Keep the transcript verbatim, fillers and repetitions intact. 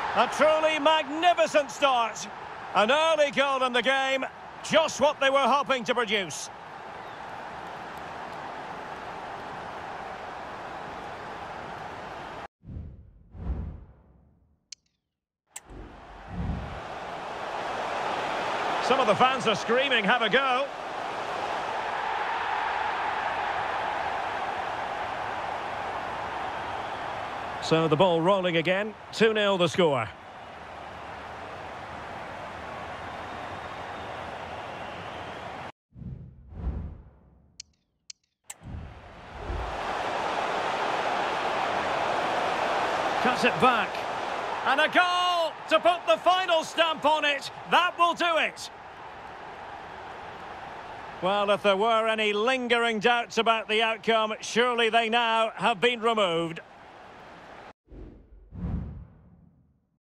A truly magnificent start. An early goal in the game, just what they were hoping to produce. Some of the fans are screaming, have a go. So the ball rolling again, two nil the score. Cuts it back. And a goal to put the final stamp on it. That will do it. Well, if there were any lingering doubts about the outcome, surely they now have been removed.